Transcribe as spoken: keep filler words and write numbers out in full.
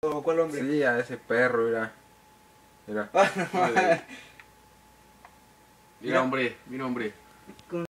¿Cuál hombre? Sí, a ese perro, mira. Mira. Ah, no, Mira, hombre, mira, hombre.